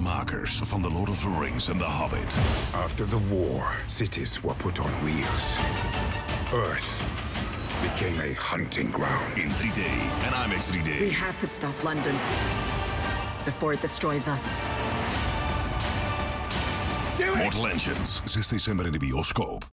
makers van The Lord of the Rings en The Hobbit. After the war, cities were put on wheels. Earth became a hunting ground. In 3D en IMAX 3D. We have to stop London before it destroys us. Mortal Engines, 6 december in de bioscoop.